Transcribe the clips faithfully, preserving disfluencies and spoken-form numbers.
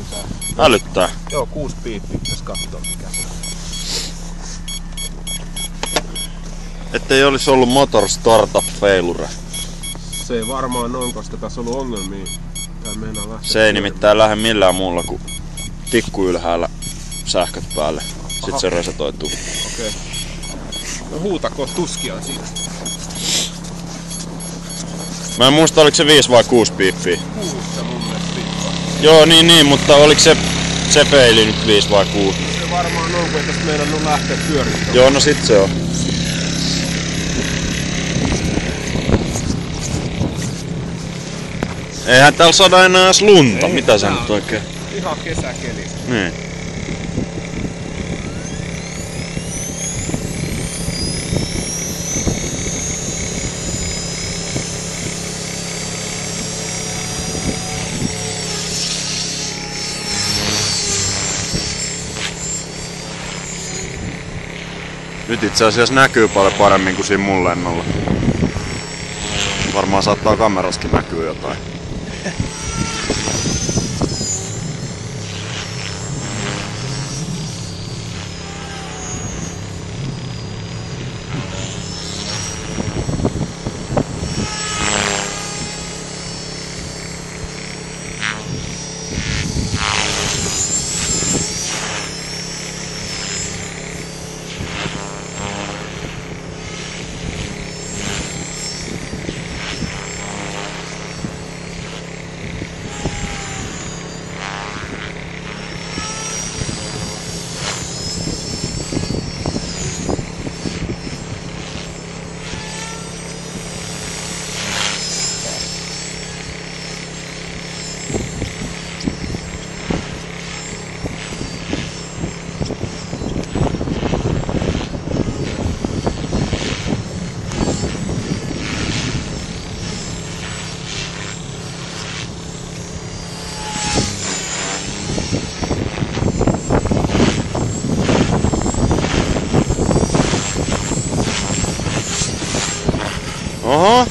hälytää. Hälyttää? Joo, kuusi piippiä pitäis kattoo mikä se on. Ettei olisi ollut motor startup failure. Se ei varmaan on, koska tässä on ollut ongelmia. Tää meinaa lähteä. Se ei nimittäin lähde millään muulla kuin tikku ylhäällä sähköt päälle. Sitten Aha. se resetoituu. Okei. Okay. No huutako tuskia siinä. Mä en muista oliko se viisi vai kuusi piippiä. Kuusta mun mielestä piippaa. Joo niin niin, mutta oliko se se feili nyt viisi vai kuusi? Se varmaan on, kun ei tästä meidän on lähteä pyörittämään. Joo no sit se on. Eihän täällä saada enää edes lunta, ei, mitä sä nyt oikein? Ihan kesäkeli. Niin. Nyt itse asiassa näkyy paljon paremmin kuin siinä mun lennolla. Varmaan saattaa kameraskin näkyä jotain. Oho.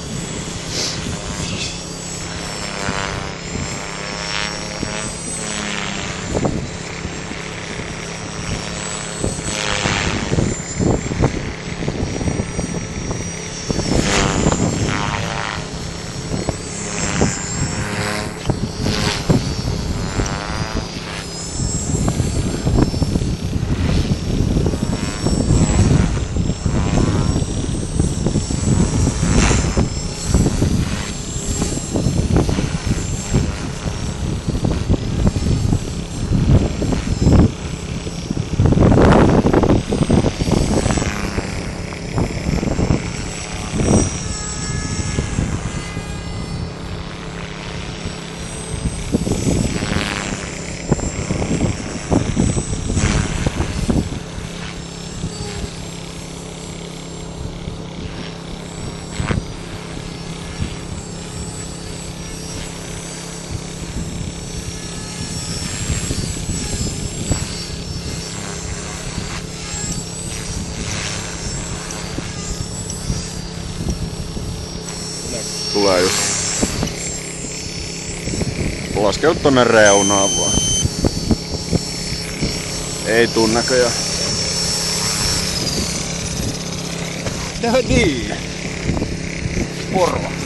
Tulee just. Laskeu tonne reunaan vaan. Ei tuu näköjään. No niin. Porva.